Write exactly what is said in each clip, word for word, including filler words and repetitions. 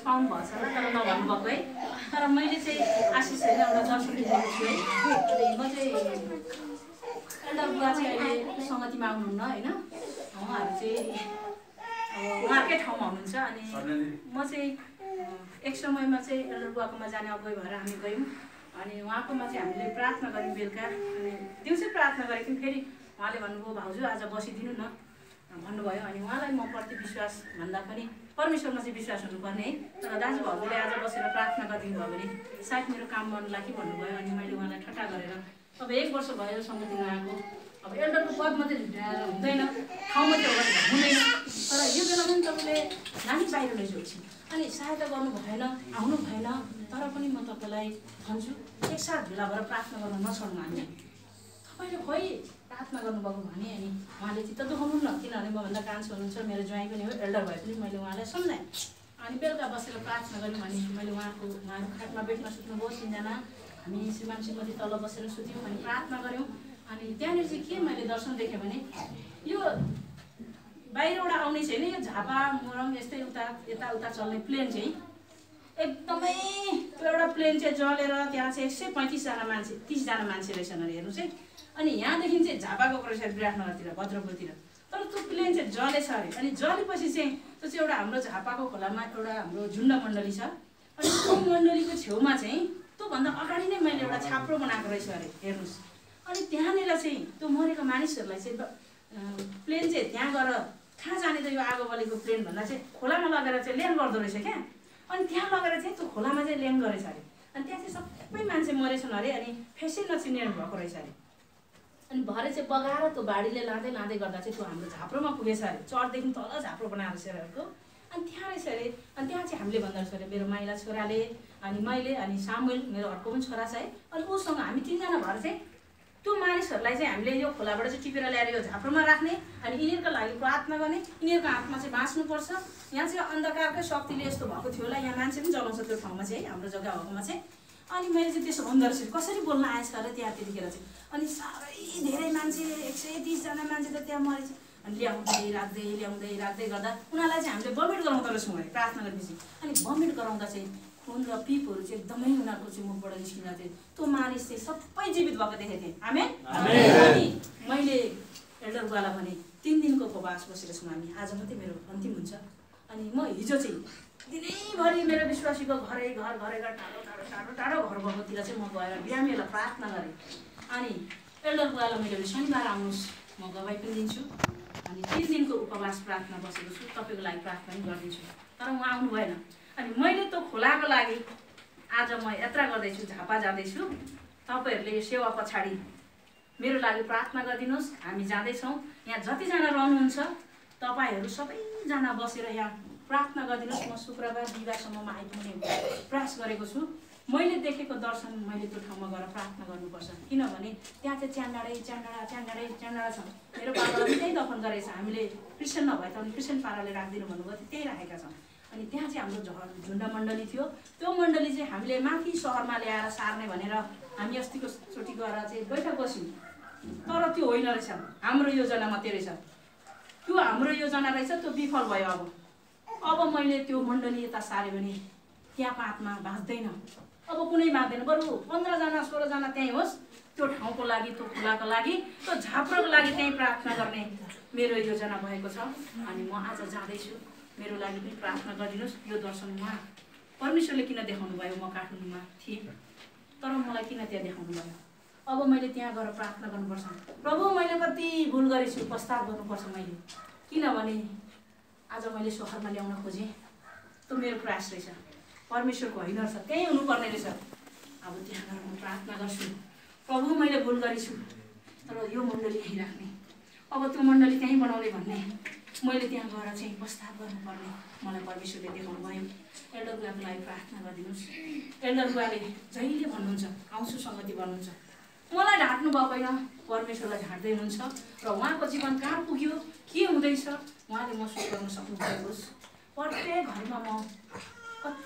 पाउनु भएको छ होला तर नभन्नु भएको है। तर मैले चाहिँ आशिष होइन एउटा दर्शन दिएको छु है। अनि म चाहिँ एल्डर बुवा चाहिँ अहिले सङ्गतिमा आउनुहुन्न होइन, उहाँहरू चाहिँ अब उहाँहरूकै ठाउँमा हुनुहुन्छ। अनि म चाहिँ एक समयमा चाहिँ एल्डर बुवाकोमा जाने अगुवाई भएर हामी गयौँ। अनि उहाँकोमा चाहिँ हामीले प्रार्थना गऱ्यौँ बेलुका। अनि दिउँसै प्रार्थना गरेको थियौँ। फेरि उहाँले भन्नुभयो भाउजू आज बसिदिनु न भन्नुभयो। अनि उहाँलाई म प्रति विश्वास भन्दा पनि परमेश्वरमा चाहिँ विश्वास हुनुपर्ने है। तर दाजु भाउजूले आज बसेर प्रार्थना गरिदिनु भयो भने सायद मेरो काम गर्नुला कि भन्नुभयो। अनि मैले उहाँलाई ठट्टा गरेर अब एक वर्ष भयो सङ्गतिमा आएको, अब एल्डरको पद मात्रै झुट्याएर हुँदैन, ठाउँ मात्रै हो भनेर हुँदैन। तर यो बेला पनि तपाईँले नानी बाहिर लैजाउँछु अनि सहायता गर्नु भएन, आउनु भएन, तर पनि म तपाईँलाई भन्छु एकसाथ भेला भएर प्रार्थना गर्न नछोड्नु हामी। तपाईँले खोइ प्रार्थना गर्नुभएको भने अनि उहाँले चित्त दुखाउनुहुन्न, किनभने मभन्दा कान्छो हुनुहुन्छ, मेरो ज्वाइँ पनि हो, एल्डर भए पनि मैले उहाँलाई सम्झाएँ। अनि बेलुका बसेर प्रार्थना गऱ्यौँ। अनि मैले उहाँको उहाँको खाटमा बेडमा सुत्नुभयो तिनजना, हामी श्रीमान श्रीमती तल बसेर सुत्यौँ। अनि प्रार्थना गऱ्यौँ। अनि त्यहाँनिर चाहिँ के मैले दर्शन देखेँ भने यो बाहिरबाट आउने छैन, यो झापा मोरङ यस्तै उता यताउता चल्ने प्लेन चाहिँ एकदमै त्यो एउटा प्लेन चाहिँ जलेर त्यहाँ चाहिँ एक सय पैँतिसजना मान्छे तिसजना मान्छे रहेछन् अरे हेर्नुहोस् है। अनि यहाँदेखि चाहिँ झापा गएको रहेछ विराटनगरतिर भद्रपुरतिर, तर त्यो प्लेन चाहिँ जलेछ अरे। अनि जलेपछि चाहिँ त्यो चाहिँ एउटा हाम्रो झापाको खोलामा एउटा हाम्रो झुन्ड मण्डली छ। अनि त्यो मण्डलीको छेउमा चाहिँ त्योभन्दा अगाडि नै मैले एउटा छाप्रो बनाएको रहेछ अरे हेर्नुहोस्। अनि त्यहाँनिर चाहिँ त्यो मरेको मानिसहरूलाई चाहिँ प्लेन चाहिँ त्यहाँ गएर कहाँ जाने त यो आगो बलेको प्लेन भन्दा चाहिँ खोलामा लगेर चाहिँ ल्यान्ड गर्दो रहेछ क्या। अनि त्यहाँ लगेर चाहिँ त्यो खोलामा चाहिँ ल्यान्ड गरेछ अरे। अनि त्यहाँ चाहिँ सबै मान्छे मरेछन् अरे। अनि फेसै नचिन्ने भएको रहेछ अरे। अनि भरे चाहिँ बगाएर त्यो बाढीले लाँदै लाँदै गर्दा चाहिँ त्यो हाम्रो झाप्रोमा पुगेछ अरे। चढदेखि तल झाप्रो बनाएर रहेछ अरे। अनि त्यहाँ रहेछ अरे। अनि त्यहाँ चाहिँ हामीले भन्दो रहेछ अरे मेरो माइला छोराले अनि मैले अनि सामुएल मेरो अर्को पनि छोरा छ है। अनि उसँग हामी तिनजना भएर चाहिँ त्यो मानिसहरूलाई चाहिँ हामीले यो खोलाबाट चाहिँ टिपेर ल्याएर यो झाप्रोमा राख्ने अनि यिनीहरूको लागि प्रार्थना गर्ने, यिनीहरूको हातमा चाहिँ बाँच्नुपर्छ। यहाँ चाहिँ अन्धकारकै शक्तिले यस्तो भएको थियो होला, यहाँ मान्छे पनि जलाउँछ त्यो ठाउँमा चाहिँ हाम्रो जग्गा भएकोमा चाहिँ। अनि मैले चाहिँ त्यसो भन्दो रहेछ कसरी बोल्न आएछ अरे त्यहाँ त्यतिखेर चाहिँ। अनि साह्रै धेरै मान्छे एक सय तिसजना मान्छे त त्यहाँ मरेछ। अनि ल्याउँदै राख्दै ल्याउँदै राख्दै गर्दा उनीहरूलाई चाहिँ हामीले बमिट गराउँदो रहेछौँ अरे प्रार्थना गरेपछि। अनि बमिट गराउँदा चाहिँ खुन र पिपहरू चाहिँ एकदमै उनीहरूको चाहिँ मुखबाट निस्किँदा चाहिँ त्यो मानिस चाहिँ सबै जीवित भएको देखेको थिएँ। आमेन। अनि मैले एल्डर बुवालाई भने तिन दिनको उपवास बसेर छौँ हामी, आज मात्रै मेरो अन्तिम हुन्छ। अनि म हिजो चाहिँ दिनैभरि मेरो विश्वासीको घरै घर घरै घर टाढो टाढो टाढो टाढो घर भएकोतिर चाहिँ म गएर बिरामीहरूलाई प्रार्थना गरेँ। अनि एल्डर बुवालाई मैले शनिबार आउनुहोस् म गवाई पनि दिन्छु अनि तिन दिनको उपवास प्रार्थना बसेको छु, तपाईँको लागि प्रार्थना पनि गरिदिन्छु। तर उहाँ आउनु भएन। अनि मैले त्यो खोलाको लागि आज म यात्रा गर्दैछु, झापा जाँदैछु। तपाईँहरूले यो सेवा पछाडि मेरो लागि प्रार्थना गरिदिनुहोस्। हामी जाँदैछौँ। यहाँ जतिजना रहनुहुन्छ तपाईँहरू सबैजना बसेर यहाँ प्रार्थना गरिदिनुहोस्। म शुक्रबार बिहिबारसम्ममा आइपुग्ने प्रयास गरेको छु। मैले देखेको दर्शन मैले त्यो ठाउँमा गएर प्रार्थना गर्नुपर्छ, किनभने त्यहाँ चाहिँ च्यान्डाडै च्यान्डाडा च्यान्डाडै च्यान्डाडा छ। मेरो पापालाई पनि त्यही दफन गरेछ। हामीले क्रिस्चियन नभए तापनि क्रिस्चियन पाराले राखिदिनु भन्नुभयो, त्यही राखेका छौँ। अनि त्यहाँ चाहिँ हाम्रो झ झुन्ड मण्डली थियो। त्यो मण्डली चाहिँ हामीले माथि सहरमा ल्याएर सार्ने भनेर हामी अस्तिको चोटि गएर चाहिँ बैठक बस्यौँ। तर त्यो होइन रहेछ, हाम्रो योजना मात्रै रहेछ। त्यो हाम्रो योजना रहेछ, त्यो विफल भयो। अब अब मैले त्यो मण्डली यता सार्यो भने त्यहाँको आत्मा बाँच्दैन, अब कुनै बाँच्दैन। बरु पन्ध्रजना सोह्रजना त्यहीँ होस्, त्यो ठाउँको लागि, त्यो खोलाको लागि, त्यो झाप्रोको लागि त्यहीँ प्रार्थना गर्ने मेरो योजना भएको छ। अनि म आज जाँदैछु, मेरो लागि पनि प्रार्थना गरिदिनुहोस्। यो दर्शनमा परमेश्वरले किन देखाउनु भयो, म काठमाडौँमा थिएँ तर मलाई किन त्यहाँ देखाउनु भयो। अब मैले त्यहाँ गएर प्रार्थना गर्नुपर्छ। प्रभु मैले कति भुल गरेछु, पस्ताव गर्नुपर्छ मैले, किनभने आज मैले सहरमा ल्याउन खोजेँ। त्यो मेरो प्रयास रहेछ, परमेश्वरको होइन रहेछ, त्यहीँ हुनुपर्ने रहेछ। अब त्यहाँ गएर म प्रार्थना गर्छु, प्रभु मैले भुल गरेछु तर यो मण्डली यहीँ राख्ने, अब त्यो मण्डली त्यहीँ बनाउने भन्ने मैले त्यहाँ गएर चाहिँ प्रस्ताव गर्नुपर्ने मलाई परमेश्वरले देखाउनु भयो। एल्डर बुवाको लागि प्रार्थना गरिदिनुहोस्। एल्डर बुवाले जहिले भन्नुहुन्छ आउँछु सङ्गति भन्नुहुन्छ, मलाई ढाँट्नु भएको होइन, परमेश्वरलाई ढाँट्दै हुनुहुन्छ र उहाँको जीवन कहाँ पुग्यो के हुँदैछ उहाँले महसुस गर्न सक्नुभएको होस्। प्रत्येक घरमा म कति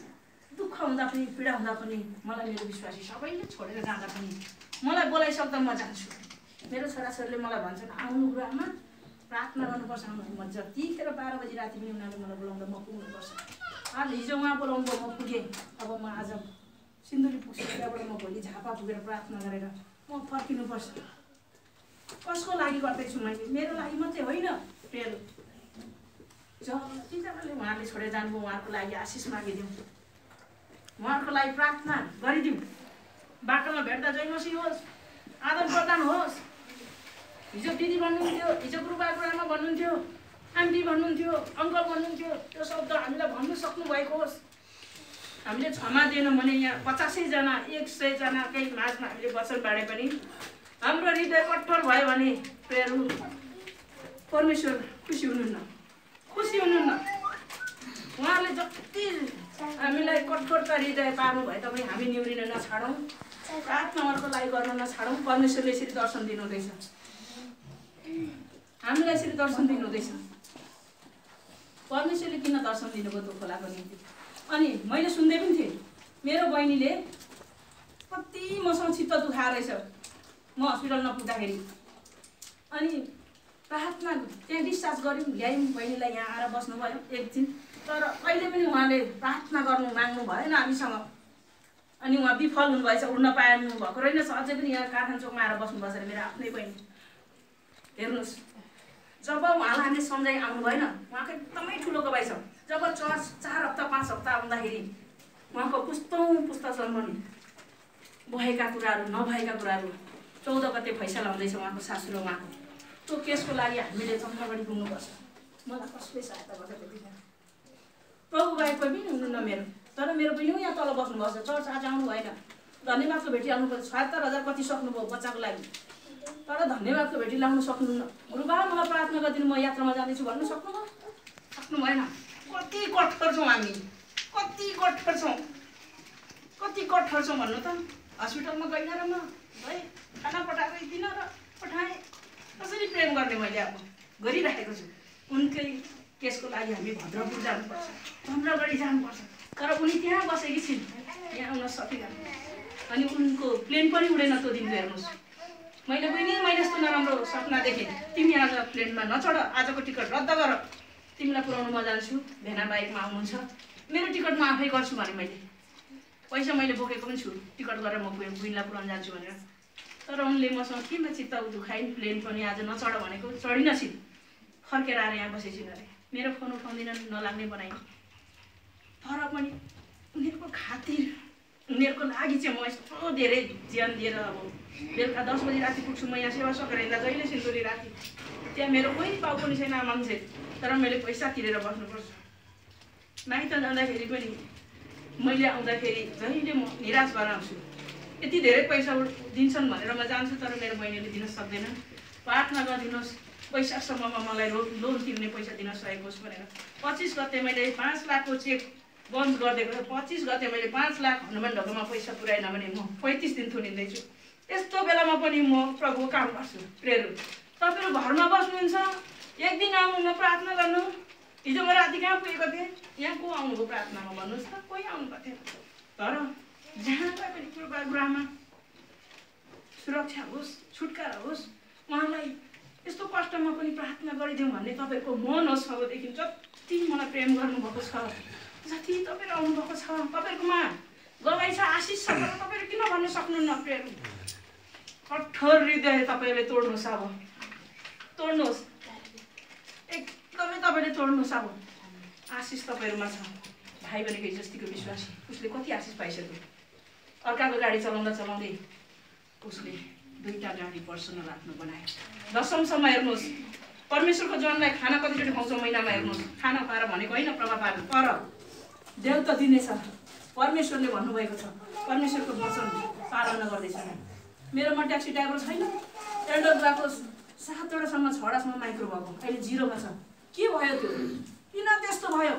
दुःख हुँदा पनि पीडा हुँदा पनि मलाई मेरो विश्वासी सबैले छोडेर जाँदा पनि मलाई बोलाइसक्दा म जान्छु। मेरो छोराछोरीले मलाई भन्छन् आउनु गुरुआमा प्रार्थना गर्नुपर्छ। म जतिखेर बाह्र बजी राति पनि उनीहरूले मलाई बोलाउँदा म पुग्नुपर्छ। आज हिजो उहाँ बोलाउनु म पुगेँ, अब म आज सिन्धुली पुग्छु, त्यहाँबाट म भोलि झापा पुगेर प्रार्थना गरेर म फर्किनुपर्छ। कसको लागि गर्दैछु मैले? मेरो लागि मात्रै होइन प्रेयर। जतिजनाले उहाँले छोडेर जानुभयो उहाँको लागि आशिष मागिदिउँ, उहाँको लागि प्रार्थना गरिदिउँ। बाटोमा भेट्दा जय मसीह होस्, आदान प्रदान होस्। हिजो दिदी भन्नुहुन्थ्यो, हिजो गुरुबाको आमा भन्नुहुन्थ्यो, आन्टी भन्नुहुन्थ्यो, अङ्कल भन्नुहुन्थ्यो, त्यो शब्द हामीलाई भन्नु सक्नुभएको होस्। हामीले क्षमा दिएनौँ भने यहाँ पचासैजना एक सयजनाकै माझमा हामीले वचन बाँडे पनि हाम्रो हृदय कठोर भयो भने प्रेयर परमेश्वर खुसी हुनुहुन्न, खुसी हुनुहुन्न। उहाँले जति हामीलाई कठोरता हृदय पार्नु भयो तपाईँ हामी निहुरिन नछाडौँ, प्रार्थना उहाँको लागि गर्न नछाडौँ। परमेश्वरले यसरी दर्शन दिनुहुँदैछ, हामीलाई यसरी दर्शन दिनुहुँदैछ। परमेश्वरले किन दर्शन दिनुभयो त्यो खोलाको निम्ति? अनि मैले सुन्दै पनि थिएँ, मेरो बहिनीले कति मसँग चित्त दुखाएर रहेछ म हस्पिटल नपुग्दाखेरि। अनि प्रार्थना त्यहाँ डिस्चार्ज गऱ्यौँ, ल्यायौँ, बहिनीलाई यहाँ आएर बस्नुभयो एक दिन। तर अहिले पनि उहाँले प्रार्थना गर्नु माग्नु भएन हामीसँग। अनि उहाँ विफल हुनुभएछ, उड्न पाउनु भएको रहेनछ। अझै पनि यहाँ कारखाना चोकमा आएर बस्नुभएछ अरे मेरो आफ्नै बहिनी। हेर्नुहोस्, जब उहाँलाई हामीले सम्झाइ आउनु भएन, उहाँको एकदमै ठुलो गवाई छ। जब चर्च चार हप्ता पाँच हप्ता आउँदाखेरि उहाँको पुस्तौँ पुस्तासम्म भएका कुराहरू नभएका कुराहरू चौध गते फैसला हुँदैछ उहाँको सासू र उहाँको। त्यो केसको लागि हामीले चन्द्रगढी पुग्नुपर्छ। मलाई कसले सहायता गर्छ त्यतिखेर? प्रभु बाहेक कोही पनि हुनुहुन्न मेरो। तर मेरो बहिनी यहाँ तल बस्नुभएको छ, चर्च आज आउनु भएन। धन्यवादको भेटी आउनु पर्छ। छहत्तर हजार कति सक्नुभयो बच्चाको लागि, तर धन्यवादको भेटी ल्याउनु सक्नुहुन्न। गुरुबा मलाई प्रार्थना गरिदिनु, म यात्रामा जाँदैछु भन्नु सक्नुभयो? सक्नु भएन। कति कठोर छौँ हामी, कति कठोर छौँ, कति कठोर छौँ भन्नु त। हस्पिटलमा गइन र म है खाना पठाएर दिन र पठाएँ, कसरी प्रेम गर्ने मैले अब गरिराखेको छु। उनकै केसको लागि हामी भद्रपुर जानुपर्छ, चन्द्रगढी जानुपर्छ। तर उनी त्यहाँ बसेकी छिन्, यहाँ आउन सकिनन्। अनि उनको प्लेन पनि उडेन त्यो दिन। हेर्नुहोस्, मैले बहिनी मैले यस्तो नराम्रो सपना देखेँ, तिमी आज प्लेनमा नचढ, आजको टिकट रद्द गर, तिमीलाई पुऱ्याउनु म जान्छु, भेना बाइकमा आउनुहुन्छ, मेरो टिकट म आफै गर्छु भने मैले पैसा मैले बोकेको पनि छु, टिकट गरेर म बहिनीलाई पुऱ्याउनु जान्छु भनेर। तर उनले मसँग किन चित्त दुखाइन्, प्लेन पनि आज नचढ भनेको चढिन छिन्, फर्केर आएर यहाँ बसेछिन् अरे। मेरो फोन उठाउँदिनन्, नलाग्ने बनाइन्। तर पनि उनीहरूको खातिर, उनीहरूको लागि चाहिँ म यस्तो धेरै ज्यान दिएर अब बेलुका दस बजी राति पुग्छु म यहाँ सेवा सकेर हिँड्दा जहिले सिलगढी राति। त्यहाँ मेरो कोही पाउ पनि छैन मान्छे, तर मैले पैसा तिरेर बस्नुपर्छ। माइत जाँदाखेरि पनि मैले आउँदाखेरि जहिले म निराश भएर आउँछु। यति धेरै पैसा दिन्छन् भनेर म जान्छु, तर मेरो बहिनीले दिन सक्दैन। प्रार्थना गरिदिनुहोस् पैसासम्ममा मलाई लो लोन तिर्ने पैसा दिन सकेको होस् भनेर। पच्चिस गते मैले पाँच लाखको चेक बन्द गरिदिएको छ। पच्चिस गते मैले पाँच लाख हनुमान ढोकामा पैसा पुऱ्याएन भने म पैँतिस दिन थुनिँदैछु। यस्तो बेलामा पनि म प्रभुको काम गर्छु। प्रेयर तपाईँहरू घरमा बस्नुहुन्छ, एक दिन आउनु न प्रार्थना गर्नु। हिजो म राति कहाँ पुगेको थिएँ, यहाँ को आउनुभयो प्रार्थनामा भन्नुहोस् त? कोही आउनुभएको थिएन। तर जहाँ पनि कृपा गुरुआमा सुरक्षा होस्, छुटकारा होस्, उहाँलाई यस्तो कष्टमा पनि प्रार्थना गरिदिउँ भन्ने तपाईँको मन होस्। अबदेखि जति मलाई प्रेम गर्नुभएको छ, जति तपाईँहरू आउनुभएको छ, तपाईँहरूकोमा गवाई छ, आशिष छ, तर तपाईँहरू किन भन्न सक्नुहुन्न? प्रेम कठोर हृदय तपाईँहरूले तोड्नुहोस्, अब तोड्नुहोस्, एकदमै तपाईँले तोड्नुहोस्। अब आशिष तपाईँहरूमा छ। भाइ भनेको हिजोस्तिको विश्वासी, उसले कति आशिष पाइसक्यो। अर्काको गाडी चलाउँदा चलाउँदै उसले दुईवटा गाडी पर्सनल आफ्नो बनायो। दशमसम्म हेर्नुहोस्, परमेश्वरको जनलाई खाना कतिचोटि खुवाउँछ महिनामा? हेर्नुहोस्, खाना खुवाएर भनेको होइन प्रभाव पार्नु, तर देव त दिनेछ। परमेश्वरले भन्नुभएको छ, परमेश्वरको वचन पालना गर्दैछ। मेरोमा ट्याक्सी ड्राइभर छैन, एल्डर गएको सातवटासम्म छवटासम्म माइक्रो भएको, अहिले जिरोमा छ। के भयो त्यो? किन त्यस्तो भयो?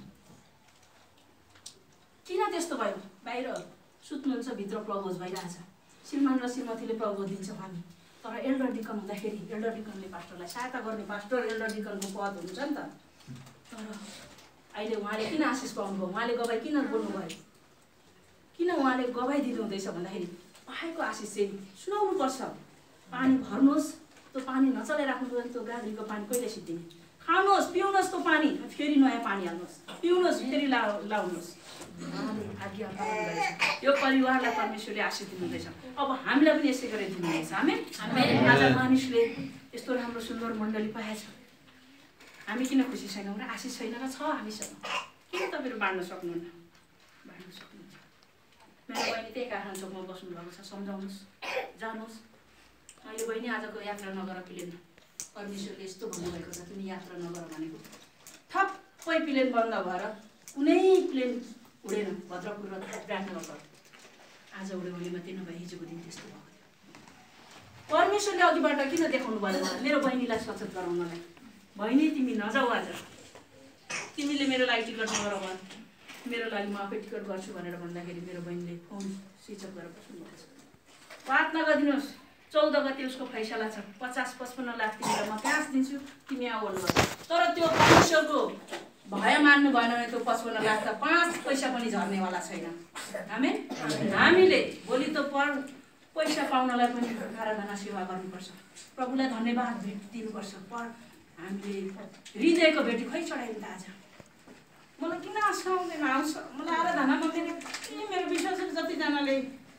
किन त्यस्तो भयो? बाहिर सुत्नुहुन्छ, भित्र प्रभोज भइरहेछ। श्रीमान र श्रीमतीले प्रभोज दिन्छौँ हामी, तर एल्डर डिकन हुँदाखेरि एल्डर डिकनले पास्टरलाई सहायता गर्ने, पास्टर एल्डर डिकनको पद हुन्छ नि त। तर अहिले उहाँले किन आशिष पाउनुभयो? उहाँले गवाई किन बोल्नुभयो? किन उहाँले गवाई दिनुहुँदैछ भन्दाखेरि पाएको आशिष चाहिँ सुनाउनुपर्छ। पानी भर्नुहोस्, त्यो पानी नचलाइराख्नु पर्यो। त्यो गाग्रीको पानी कहिले सिद्धिने? खानुहोस् पिउनुहोस् त्यो पानी, फेरि नयाँ पानी हाल्नुहोस्, पिउनुहोस् फेरि ला लाउनुहोस्। आज्ञा पालन गरेछ। यो परिवारलाई परमेश्वरले आशीष दिनुहुँदैछ। अब हामीलाई पनि यसै गरेर दिनुहुनेछ। आमेन। आज मानिसले यस्तो राम्रो सुन्दर मण्डली पाएछ, हामी किन खुसी छैनौँ र? आशिष छैन र? छ हामीसँग। किन तपाईँहरू बाँड्न सक्नुहुन्न? बाँड्न सक्नुहुन्छ। मेरो बहिनी त्यही काठमाडौँमा बस्नुभएको छ, सम्झाउनुहोस्, जानुहोस्। अहिले बहिनी आजको यात्रा नगर प्लेन, परमेश्वरले यस्तो भन्नुभएको छ तिमी यात्रा नगर भनेको। ठप्पै प्लेन बन्द भएर कुनै प्लेन उडेन भद्रपुर र विराटनगर। आज उड्यो भने मात्रै नभए हिजोको दिन त्यस्तो भएको थियो। परमेश्वरले अघिबाट किन देखाउनु भयो मलाई? मेरो बहिनीलाई सचेत गराउनलाई। बहिनी तिमी नजाऊ आज, तिमीले मेरो लागि टिकट नगर भन्, मेरो लागि म आफै टिकट गर्छु भनेर भन्दाखेरि मेरो बहिनीले फोन स्विच अफ गरेर बस्नुभएको छ। प्रार्थना गरिदिनुहोस्, चौध गते उसको फैसला छ। पचास पचपन्न लाख तिमीलाई म क्यास दिन्छु, तिमी आऊ भन्नुभयो। तर त्यो परमेश्वरको भय मान्नु भएन भने त्यो पचपन्न लाख त पाँच पैसा पनि झर्नेवाला छैन। आमेन। हामीले भोलि त पर पैसा पाउनलाई पनि आराधना सेवा गर्नुपर्छ, प्रभुलाई धन्यवाद दिनुपर्छ। पर हामीले हृदयको भेटी खै चढायौँ त आज? मलाई किन आशा आउँदैन? आउँछ मलाई आराधनामा मेरो मेरो विश्वास जतिजनाले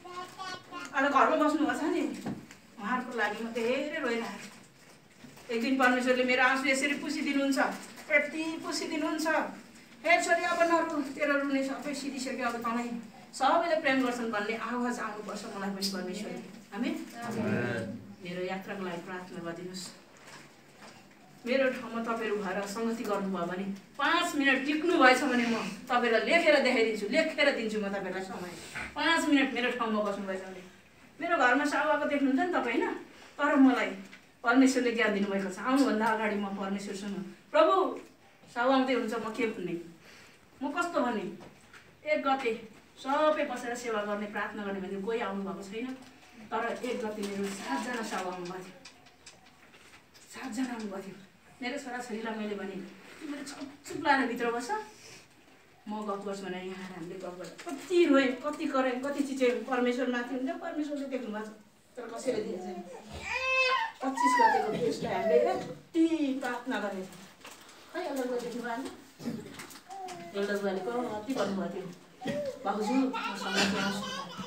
आज घरमा बस्नुभएको छ नि, उहाँहरूको लागि म धेरै रोइरहेको छु। एक दिन परमेश्वरले मेरो आँसु यसरी पुसिदिनुहुन्छ, यति पुसिदिनुहुन्छ। हे छोरी अब नरु, तेरो रुने सबै सिधिसक्यो, अब तँलाई सबैले प्रेम गर्छन् भन्ने आवाज आउनुपर्छ मलाई पनि परमेश्वरले। आमेन। मेरो यात्राको लागि प्रार्थना गरिदिनुहोस्। मेरो ठाउँमा तपाईँहरू भएर सङ्गति गर्नुभयो भने पाँच मिनट टिक्नु भएछ भने म तपाईँलाई लेखेर देखाइदिन्छु, लेखेर दिन्छु म तपाईँलाई समय। पाँच मिनट मेरो ठाउँमा बस्नुभएछ भने मेरो घरमा सावाको देख्नुहुन्छ नि तपाईँ होइन, तर मलाई परमेश्वरले ज्ञान दिनुभएको छ। आउनुभन्दा अगाडि म परमेश्वरसँग प्रभु साउ आउँदै हुन्छ, म के भन्ने, म कस्तो भन्ने, एक गते सबै बसेर सेवा गर्ने प्रार्थना गर्ने भने कोही आउनुभएको छैन। तर एक गते मेरो सातजना साउ आउनुभएको थियो, सातजना आउनुभएको थियो। मेरो छोराछोरीलाई मैले भने तिमीले चुप लाएर भित्र बस, म गफ गर्छु भनेर यहाँ हामीले गफ गर्छ। कति रोएँ, कति गरेँ, कति चिज परमेश्वर माथि हुन्छ, परमेश्वरले देख्नु भएको छ, तर कसैले दिएको छैन। पच्चिस गतेको फेस्टलाई हामीले यति प्रार्थना गरेको छ। खै एउटा बुवा देख्नु भएन? एउटा बुवाले कति भन्नुभएको थियो, भाउजू मसँग आउँछु।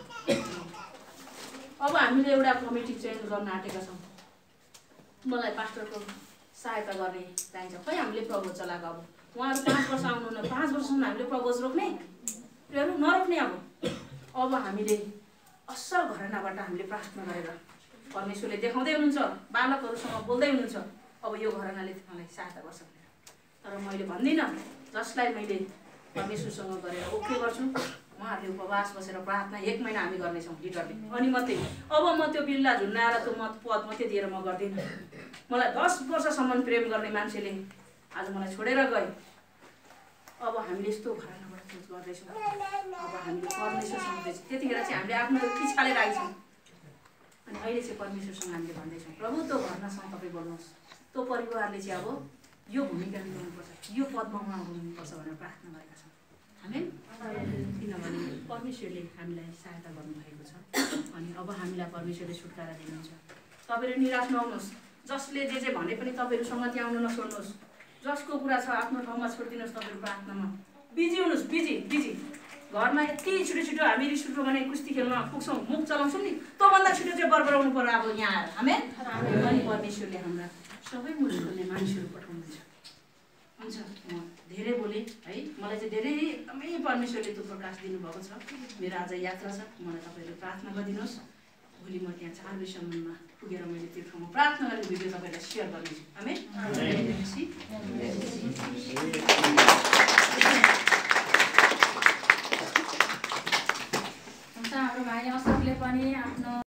अब हामीले एउटा कमिटी चेन्ज गर्न आँटेका छौँ, मलाई पास्टरको सहायता गर्ने चाहिन्छ। खै हामीले प्रपोज चलाएको, अब उहाँहरू पाँच वर्ष आउनु न, पाँच वर्षसम्म हामीले प्रपोज रोक्ने प्रेहरू नरोक्ने। अब अब हामीले असल घरनाबाट हामीले प्रार्थना गरेर परमेश्वरले देखाउँदै हुनुहुन्छ, बालकहरूसँग बोल्दै हुनुहुन्छ, अब यो घरनाले मलाई सहायता गर्छ भनेर। तर मैले भन्दिनँ, जसलाई मैले परमेश्वरसँग गरेर ओके गर्छु उहाँहरूले उपवास बसेर प्रार्थना एक महिना हामी गर्नेछौँ लिडरले, अनि मात्रै। अब म त्यो बिल्ला झुन्डाएर त्यो मत पद मात्रै दिएर म गर्दिनँ। मलाई दस वर्षसम्म प्रेम गर्ने मान्छेले आज मलाई छोडेर गए। अब हामीले यस्तो घरनाबाट सोच गर्दैछौँ, अब हामीले परमेश्वरसँग चाहिँ त्यतिखेर चाहिँ हामीले आफ्नो पिछाले राखेछौँ। अनि अहिले चाहिँ परमेश्वरसँग हामीले भन्दैछौँ, प्रभु त्यो घरनासँग तपाईँ बोल्नुहोस्, त्यो परिवारले चाहिँ अब यो भूमिका निभाउनुपर्छ, यो पदमा उहाँ हुनुपर्छ भनेर प्रार्थना गरेका छौँ। आमेन। किनभने परमेश्वरले हामीलाई सहायता गर्नुभएको छ, अनि अब हामीलाई परमेश्वरले छुटकारा दिनुहुन्छ। तपाईँहरू निराश नहुनुहोस्, जसले जे जे भने पनि तपाईँहरू सङ्गति आउनु नछोड्नुहोस्। जसको कुरा छ आफ्नो ठाउँमा छोडिदिनुहोस्, तपाईँहरू प्रार्थनामा बिजी हुनुहोस्, बिजी बिजी। घरमा यति छिटो छिटो हामी रिस उठ्यो भने कुस्ती खेल्न पुग्छौँ, मुख चलाउँछौँ नि, त्योभन्दा छिटो चाहिँ बरबराउनु पर्यो अब यहाँ आएर। आमेन। अनि परमेश्वरले हाम्रा सबै मुख खोल्ने मानिसहरू पठाउनुहुन्छ। हुन्छ, म धेरै बोलेँ है, मलाई चाहिँ धेरै एकदमै परमेश्वरले त्यो प्रकाश दिनुभएको छ। मेरो आज यात्रा छ, मलाई तपाईँहरूले प्रार्थना गरिदिनुहोस्। भोलि म त्यहाँ चार बजीसम्ममा पुगेर मैले त्यो ठाउँमा प्रार्थना गर्ने भिडियो तपाईँलाई सेयर गर्नेछु। आमेन।